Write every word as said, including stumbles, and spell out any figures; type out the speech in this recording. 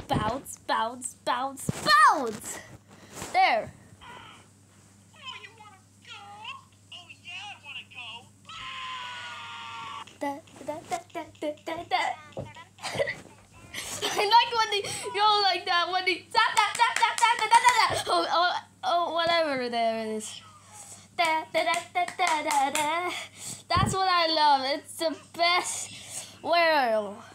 bounce, bounce, bounce, bounce. There. Oh, you wanna go? Oh yeah, I wanna go. Da, da, da, da, da, da, da. I like when they go like that. When they da, da, da, da, da, da, da, da. Oh, oh, oh, whatever there it is. Da, da, da, da, da, da, da. That's what I love. It's the best world.